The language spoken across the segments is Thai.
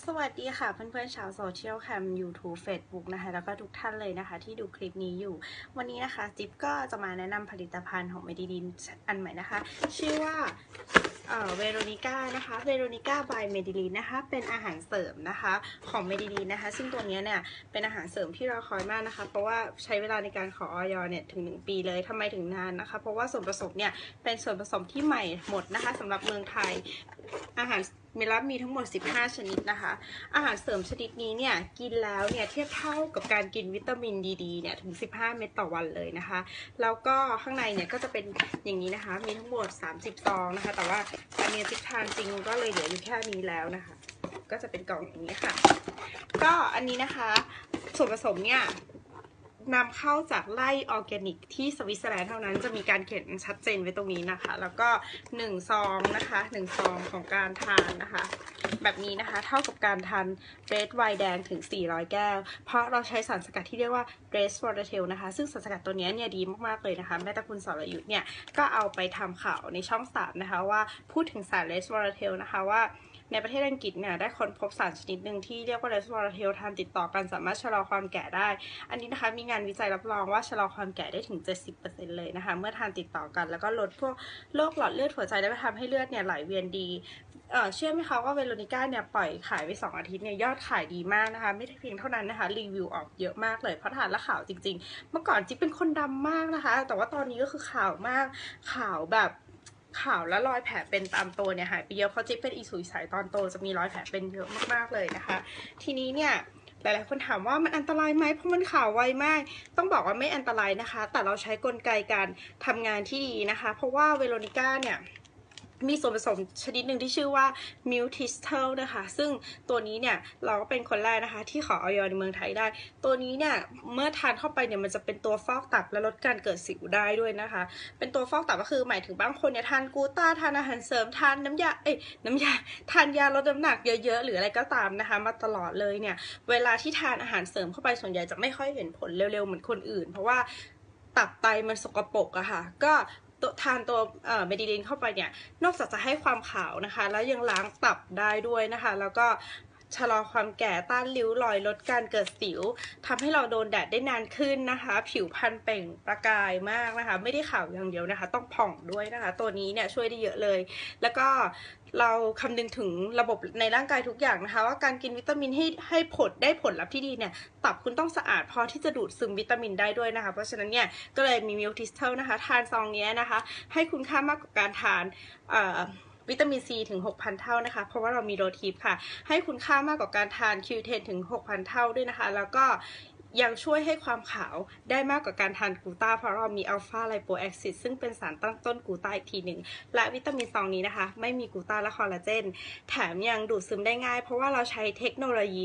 วัสดีค่ะเพื่อนๆชาวโซเชียลแคม YouTube Facebook นะคะแล้วก็ทุกท่านเลยนะคะที่ดูคลิปนี้อยู่วันนี้นะคะจิ๊บก็จะมาแนะนำผลิตภัณฑ์ของเมดิลินอันใหม่นะคะชื่อว่าเวโรนิก้านะคะเวโรนิก้าบายเมดิลินนะคะเป็นอาหารเสริมนะคะของเมดิลินนะคะซึ่งตัวนี้เนี่ยเป็นอาหารเสริมที่เราคอยมากนะคะเพราะว่าใช้เวลาในการขอออยเนี่ยถึง1 ปีเลยทำไมถึงนานนะคะเพราะว่าส่วนผสมเนี่ยเป็นส่วนผสมที่ใหม่หมดนะคะสำหรับเมืองไทยอาหารมีทั้งหมด15ชนิดนะคะอาหารเสริมชนิดนี้เนี่ยกินแล้วเนี่ยเทียบเท่ากับการกินวิตามินดีเนี่ยถึง15เม็ดต่อวันเลยนะคะแล้วก็ข้างในเนี่ยก็จะเป็นอย่างนี้นะคะมีทั้งหมด30ซองนะคะแต่ว่าอันนี้จิ๊บทานจริงก็เลยเหลืออยู่แค่นี้แล้วนะคะก็จะเป็นกล่องอย่างนี้ค่ะก็อันนี้นะคะส่วนผสมเนี่ยนำเข้าจากไร่ออร์แกนิกที่สวิตเซอร์แลนด์เท่านั้นจะมีการเขียนชัดเจนไว้ตรงนี้นะคะแล้วก็1ซองนะคะ1ซองของการทานนะคะแบบนี้นะคะเท่ากับการทานเรดไวน์แดงถึง400แก้วเพราะเราใช้สารสกัดที่เรียกว่าเรสวอร์เทลนะคะซึ่งสารสกัดตัวนี้เนี่ยดีมากๆเลยนะคะแม่ตะคุณสรยุทธเนี่ยก็เอาไปทำข่าวในช่อง3นะคะว่าพูดถึงสารเรสวอร์เทลนะคะว่าในประเทศอังกฤษเนี่ยได้ค้นพบสารชนิดหนึ่งที่เรียกว่าเรสวอร์เทลทานติดต่อกันสามารถชะลอความแก่ได้อันนี้นะคะมีงานวิจัยรับรองว่าชะลอความแก่ได้ถึง 70% เลยนะคะเมื่อทานติดต่อกันแล้วก็ลดพวกโรคหลอดเลือดหัวใจได้ทำให้เลือดเนี่ยไหลเวียนดีเชื่อไหมคะว่าเวโรนิก้าเนี่ยปล่อยขายไป2 อาทิตย์เนี่ยยอดขายดีมากนะคะไม่เพียงเท่านั้นนะคะรีวิวออกเยอะมากเลยเพราะทานแล้วขาวจริงๆเมื่อก่อนจิ๊บเป็นคนดำมากนะคะแต่ว่าตอนนี้ก็คือขาวมากขาวแบบขาวและรอยแผลเป็นตามตัวเนี่ยหายไปเยอะเพราะจิ๊บเป็นอีสุยใสตอนโตจะมีรอยแผลเป็นเยอะมากๆเลยนะคะทีนี้เนี่ยหลายๆคนถามว่ามันอันตรายไหมเพราะมันขาวไวมากต้องบอกว่าไม่อันตรายนะคะแต่เราใช้กลไกการทำงานที่ดีนะคะเพราะว่าเวโรนิก้าเนี่ยมีส่วนผสมชนิดหนึ่งที่ชื่อว่ามิวทิสเทลนะคะซึ่งตัวนี้เนี่ยเราก็เป็นคนแรกนะคะที่ขอออยในเมืองไทยได้ตัวนี้เนี่ยเมื่อทานเข้าไปเนี่ยมันจะเป็นตัวฟอกตับและลดการเกิดสิวได้ด้วยนะคะเป็นตัวฟอกตับก็คือหมายถึงบางคนเนี่ยทานกูต้าทานอาหารเสริมทานน้ำยาทานยาลดน้ำหนักเยอะๆหรืออะไรก็ตามนะคะมาตลอดเลยเนี่ยเวลาที่ทานอาหารเสริมเข้าไปส่วนใหญ่จะไม่ค่อยเห็นผลเร็วๆเหมือนคนอื่นเพราะว่าตับไตมันสกปรกอะค่ะก็ทานตัวเมดิลินเข้าไปเนี่ยนอกจากจะให้ความขาวนะคะแล้วยังล้างตับได้ด้วยนะคะแล้วก็ชะลอความแก่ต้านริ้วรอยลดการเกิดสิวทำให้เราโดนแดดได้นานขึ้นนะคะผิวพรรณเปล่งประกายมากนะคะไม่ได้ขาวอย่างเดียวนะคะต้องผ่องด้วยนะคะตัวนี้เนี่ยช่วยได้เยอะเลยแล้วก็เราคำนึงถึงระบบในร่างกายทุกอย่างนะคะว่าการกินวิตามินให้ผลลัพธ์ที่ดีเนี่ยตับคุณต้องสะอาดพอที่จะดูดซึมวิตามินได้ด้วยนะคะเพราะฉะนั้นเนี่ยก็เลยมีมิลทิสเทลนะคะทานซองนี้นะคะให้คุณค่ามากกว่าการทานวิตามินซีถึง 6,000 เท่านะคะเพราะว่าเรามีโรทิปค่ะให้คุณค่ามากกว่าการทาน Q10 ถึง 6,000 เท่าด้วยนะคะแล้วก็ยังช่วยให้ความขาวได้มากกว่าการทานกลูตาเพราะเรามีอัลฟาไลโปแอซิดซึ่งเป็นสารตั้งต้นกลูตาอีกทีหนึ่งและวิตามินซองนี้นะคะไม่มีกลูตาและคอลลาเจนแถมยังดูดซึมได้ง่ายเพราะว่าเราใช้เทคโนโลยี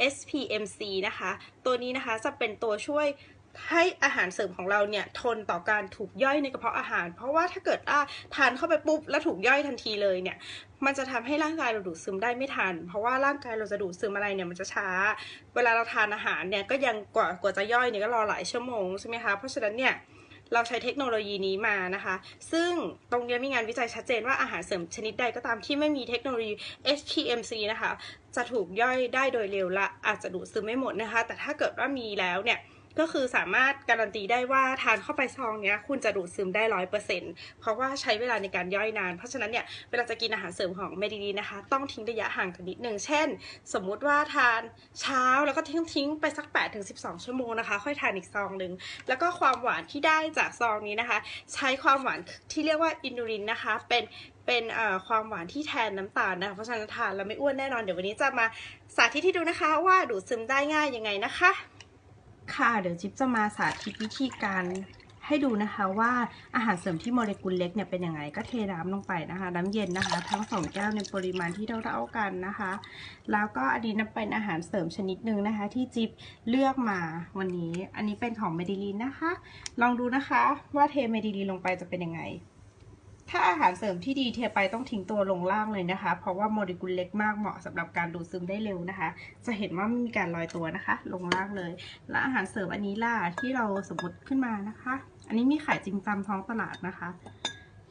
SPMC นะคะตัวนี้นะคะจะเป็นตัวช่วยให้อาหารเสริมของเราเนี่ยทนต่อการถูกย่อยในกระเพาะอาหารเพราะว่าถ้าเกิดทานเข้าไปปุ๊บแล้วถูกย่อยทันทีเลยเนี่ยมันจะทำให้ร่างกายเราดูดซึมได้ไม่ทันเพราะว่าร่างกายเราจะดูดซึมอะไรเนี่ยมันจะช้าเวลาเราทานอาหารเนี่ยก็ยังกว่าจะย่อยเนี่ยก็รอหลายชั่วโมงใช่ไหมคะเพราะฉะนั้นเนี่ยเราใช้เทคโนโลยีนี้มานะคะซึ่งตรงนี้มีงานวิจัยชัดเจนว่าอาหารเสริมชนิดใดก็ตามที่ไม่มีเทคโนโลยี HPMC นะคะจะถูกย่อยได้โดยเร็วและอาจจะดูดซึมไม่หมดนะคะแต่ถ้าเกิดว่ามีแล้วเนี่ยก็คือสามารถการันตีได้ว่าทานเข้าไปซองเนี้ยคุณจะดูดซึมได้ 100% เพราะว่าใช้เวลาในการย่อยนานเพราะฉะนั้นเนี่ยเวลาจะกินอาหารเสริมของเมดิลีนะคะต้องทิ้งระยะห่างกันนิดนึงเช่นสมมุติว่าทานเช้าแล้วก็ทิ้งไปสัก 8-12 ชั่วโมงนะคะค่อยทานอีกซองหนึ่งแล้วก็ความหวานที่ได้จากซองนี้นะคะใช้ความหวานที่เรียกว่าอินูลินนะคะเป็นความหวานที่แทนน้ำตาลนะคะเพราะฉะนั้นทานแล้วไม่อ้วนแน่นอนเดี๋ยววันนี้จะมาสาธิตให้ดูนะคะว่าดูดซึมได้ง่ายยังไงนะคะค่ะเดี๋ยวจิ๊บจะมาสาธิตวิธีการให้ดูนะคะว่าอาหารเสริมที่โมเลกุลเล็กเนี่ยเป็นยังไงก็เทน้ำลงไปนะคะน้ำเย็นนะคะทั้ง2แก้วในปริมาณที่เท่าๆกันนะคะแล้วก็อันนี้เป็นอาหารเสริมชนิดหนึ่งนะคะที่จิ๊บเลือกมาวันนี้อันนี้เป็นของเมดิลินนะคะลองดูนะคะว่าเทเมดิลินลงไปจะเป็นยังไงถ้าอาหารเสริมที่ดีเทไปต้องทิ้งตัวลงล่างเลยนะคะเพราะว่าโมเลกุลเล็กมากเหมาะสำหรับการดูดซึมได้เร็วนะคะจะเห็นว่าไม่มีการลอยตัวนะคะลงล่างเลยและอาหารเสริมอันนี้ล่ะที่เราสมมติขึ้นมานะคะอันนี้มีขายจริงตามท้องตลาดนะคะเท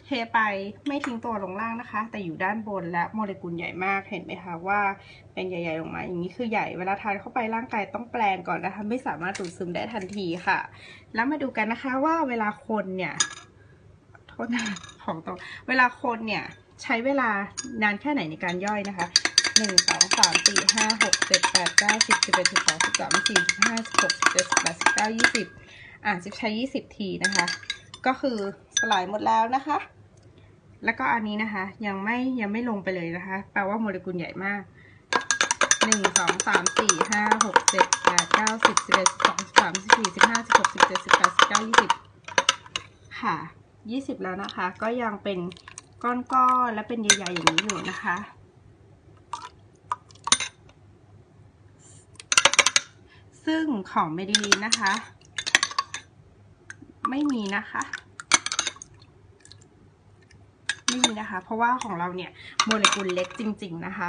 เทไปไม่ทิ้งตัวลงล่างนะคะแต่อยู่ด้านบนและโมเลกุลใหญ่มากเห็นไหมคะว่าเป็นใหญ่ๆลงมาอย่างนี้คือใหญ่เวลาทานเข้าไปร่างกายต้องแปลงก่อนนะคะไม่สามารถดูดซึมได้ทันทีค่ะแล้วมาดูกันนะคะว่าเวลาคนเนี่ยโทษนะของตรงเวลาคนเนี่ยใช้เวลานานแค่ไหนในการย่อยนะคะ1 2 3 4 5 6 7 8 9 10 11 12 13 14 15 16 17 18 19 20จิ๊บใช้20ทีนะคะก็คือสลายหมดแล้วนะคะแล้วก็อันนี้นะคะยังไม่ลงไปเลยนะคะแปลว่าโมเลกุลใหญ่มาก1 2 3 4 5 6 7 8 9 10 11 12 13 14 15 16 17 18 19 20ค่ะ20แล้วนะคะก็ยังเป็นก้อนๆและเป็นใหญ่ๆอย่างนี้อยู่นะคะซึ่งของเมดิลีนนะคะไม่มีนะคะเพราะว่าของเราเนี่ยโมเลกุลเล็กจริงๆนะคะ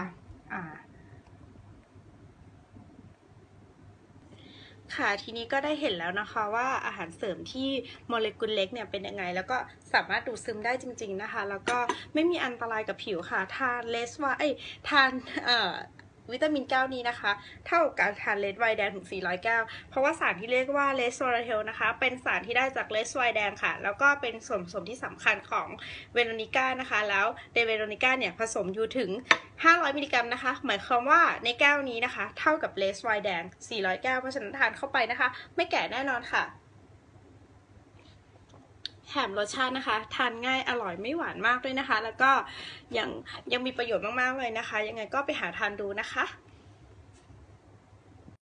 ค่ะทีนี้ก็ได้เห็นแล้วนะคะว่าอาหารเสริมที่โมเลกุลเล็กเนี่ยเป็นยังไงแล้วก็สามารถดูดซึมได้จริงๆนะคะแล้วก็ไม่มีอันตรายกับผิวค่ะทานทานวิตามินแก้วนี้นะคะเท่ากับการทานเลดไวน์แดงถึง400แก้วเพราะว่าสารที่เรียกว่าเลสโซลาเทลนะคะเป็นสารที่ได้จากเลสไวน์แดงค่ะแล้วก็เป็นส่วนผสมที่สำคัญของเวโรนิก้านะคะแล้วในเวโรนิก้าเนี่ยผสมอยู่ถึง500มิลลิกรัมนะคะหมายความว่าในแก้วนี้นะคะเท่ากับเลสไวน์แดง400แก้วเพราะฉะนั้นทานเข้าไปนะคะไม่แก่แน่นอนค่ะแถมรสชาตินะคะทานง่ายอร่อยไม่หวานมากด้วยนะคะแล้วก็ยังมีประโยชน์มากๆเลยนะคะยังไงก็ไปหาทานดูนะคะ